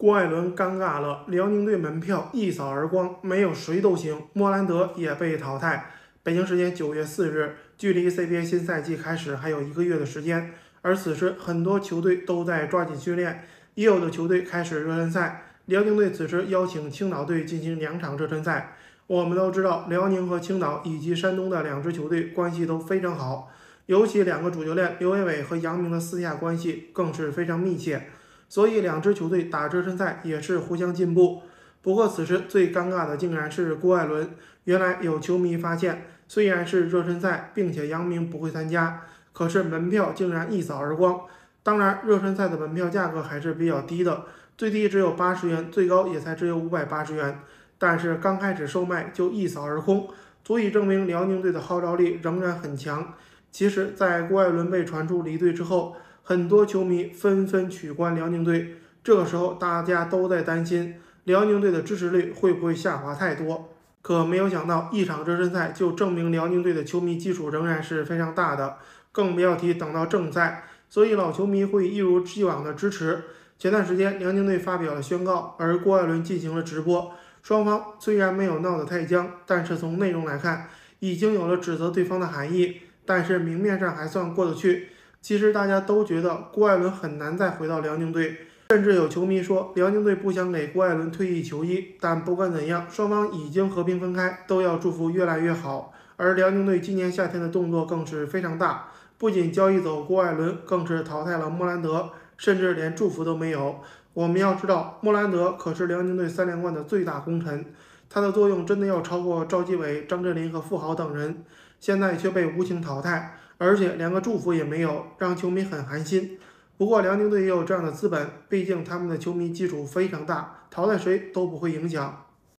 郭艾伦尴尬了，辽宁队门票一扫而光，没有谁都行。莫兰德也被淘汰。北京时间9月4日，距离 CBA 新赛季开始还有1个月的时间，而此时很多球队都在抓紧训练，也有的球队开始热身赛。辽宁队此时邀请青岛队进行2场热身赛。我们都知道，辽宁和青岛以及山东的2支球队关系都非常好，尤其2个主教练刘伟伟和杨明的私下关系更是非常密切。所以2支球队打热身赛也是互相进步。不过此时最尴尬的竟然是郭艾伦。原来有球迷发现，虽然是热身赛，并且杨明不会参加，可是门票竟然一扫而光。当然，热身赛的门票价格还是比较低的，最低只有80元，最高也才只有580元。但是刚开始售卖就一扫而空，足以证明辽宁队的号召力仍然很强。其实，在郭艾伦被传出离队之后，很多球迷纷纷取关辽宁队，这个时候大家都在担心辽宁队的支持率会不会下滑太多。可没有想到，一场热身赛就证明辽宁队的球迷基础仍然是非常大的，更不要提等到正赛，所以老球迷会一如既往的支持。前段时间辽宁队发表了宣告，而郭艾伦进行了直播，双方虽然没有闹得太僵，但是从内容来看，已经有了指责对方的含义，但是明面上还算过得去。其实大家都觉得郭艾伦很难再回到辽宁队，甚至有球迷说辽宁队不想给郭艾伦退役球衣。但不管怎样，双方已经和平分开，都要祝福越来越好。而辽宁队今年夏天的动作更是非常大，不仅交易走郭艾伦，更是淘汰了莫兰德，甚至连祝福都没有。我们要知道，莫兰德可是辽宁队3连冠的最大功臣，他的作用真的要超过赵继伟、张镇麟和傅豪等人，现在却被无情淘汰。而且连个祝福也没有，让球迷很寒心。不过辽宁队也有这样的资本，毕竟他们的球迷基础非常大，淘汰谁都不会影响。